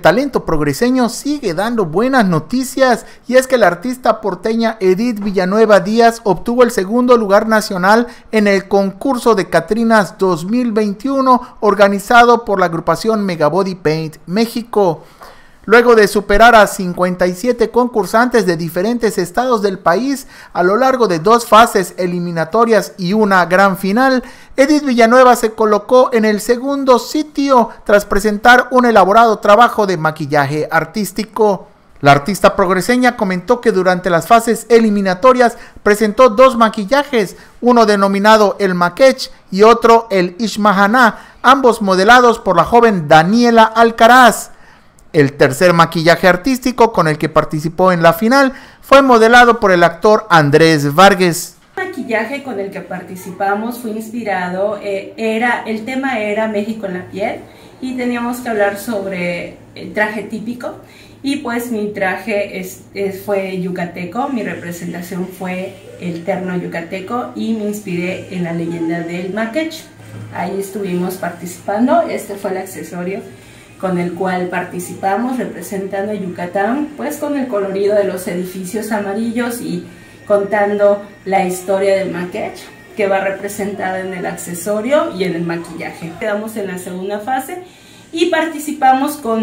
talento progreseño sigue dando buenas noticias, y es que la artista porteña Edith Villanueva Díaz obtuvo el segundo lugar nacional en el concurso de Catrinas 2021 organizado por la agrupación Mega Body Paint México. Luego de superar a 57 concursantes de diferentes estados del país a lo largo de 2 fases eliminatorias y una gran final, Edith Villanueva se colocó en el segundo sitio tras presentar un elaborado trabajo de maquillaje artístico. La artista progreseña comentó que durante las fases eliminatorias presentó 2 maquillajes, uno denominado el Maquech y otro el Ishmahaná, ambos modelados por la joven Daniela Alcaraz. El tercer maquillaje artístico con el que participó en la final fue modelado por el actor Andrés Vargas. El maquillaje con el que participamos fue inspirado, el tema era México en la piel, y teníamos que hablar sobre el traje típico, y pues mi traje fue yucateco, mi representación fue el terno yucateco y me inspiré en la leyenda del Maquech. Ahí estuvimos participando, este fue el accesorio con el cual participamos representando Yucatán, pues con el colorido de los edificios amarillos y contando la historia del Maquech, que va representada en el accesorio y en el maquillaje. Quedamos en la segunda fase y participamos con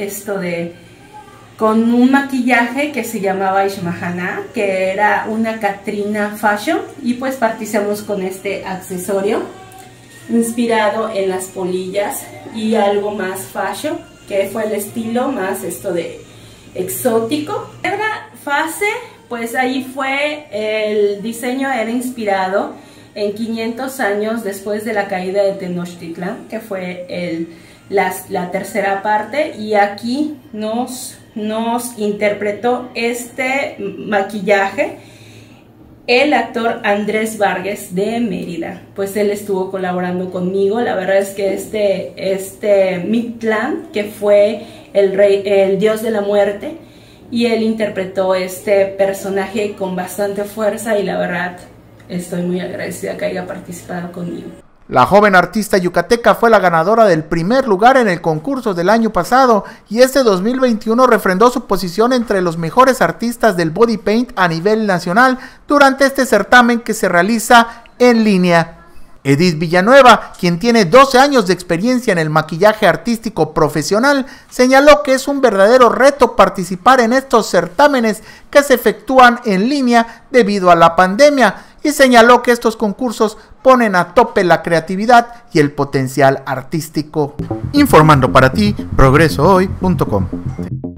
un maquillaje que se llamaba Ishmahaná, que era una Catrina Fashion, y pues participamos con este accesorio inspirado en las polillas y algo más fashion, que fue el estilo más de exótico. En la fase, pues ahí fue, el diseño era inspirado en 500 años después de la caída de Tenochtitlan, que fue la tercera parte, y aquí nos interpretó este maquillaje el actor Andrés Vargas de Mérida. Pues él estuvo colaborando conmigo. La verdad es que este Mictlán, que fue el dios de la muerte, y él interpretó este personaje con bastante fuerza, y la verdad estoy muy agradecida que haya participado conmigo. La joven artista yucateca fue la ganadora del primer lugar en el concurso del año pasado, y este 2021 refrendó su posición entre los mejores artistas del body paint a nivel nacional durante este certamen que se realiza en línea. Edith Villanueva, quien tiene 12 años de experiencia en el maquillaje artístico profesional, señaló que es un verdadero reto participar en estos certámenes que se efectúan en línea debido a la pandemia, y señaló que estos concursos ponen a tope la creatividad y el potencial artístico. Informando para ti, progresohoy.com.